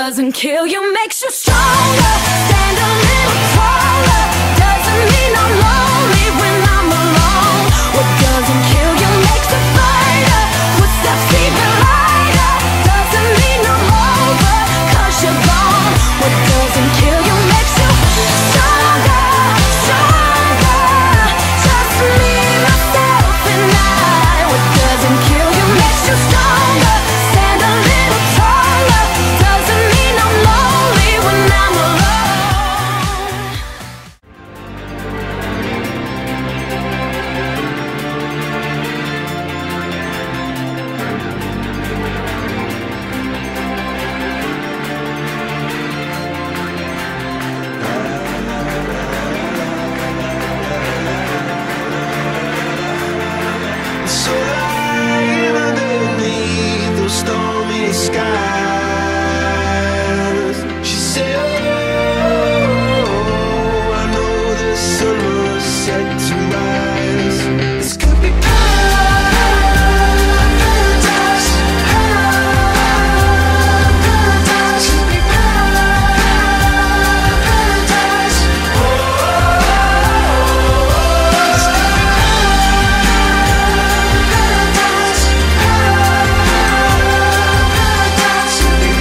doesn't kill you makes you stronger. Stand a little taller. Doesn't mean I'm lonely when I'm alone. What doesn't kill you makes you fighter. Footsteps even lighter. Doesn't mean I'm over, 'cause you're gone. What doesn't kill you makes you stronger, stronger. Just me, myself, and I. What doesn't kill you makes you stronger. Stand a little taller. Doesn't mean I'm lonely when I'm alone. So lying underneath those stormy skies, she said, oh, I know the sun was set to rise. This could be paradise, paradise, could be paradise. Oh, this could be paradise, paradise, could be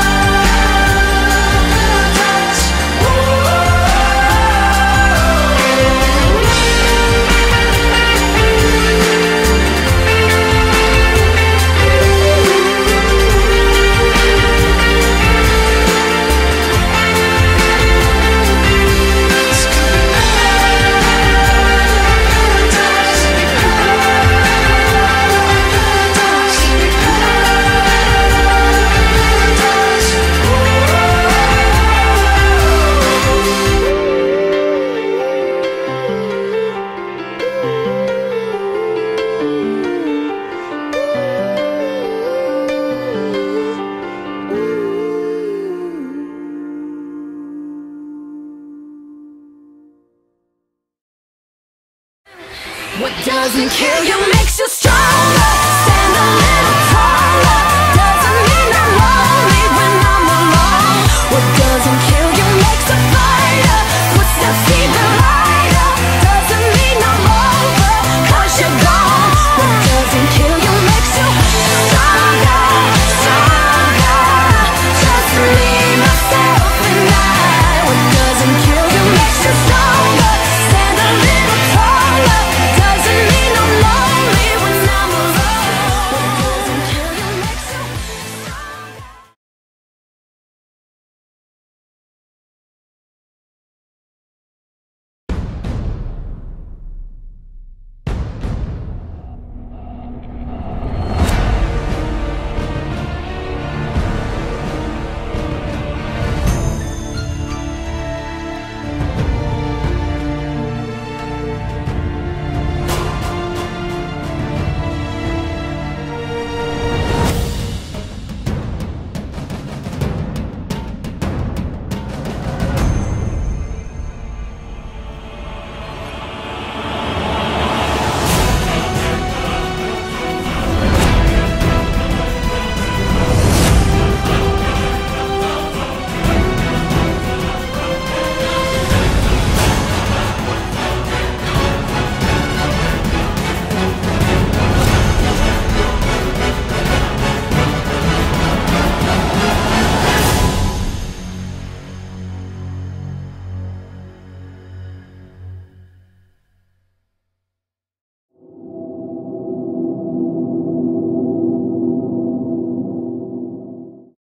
paradise. What doesn't kill you makes you strong.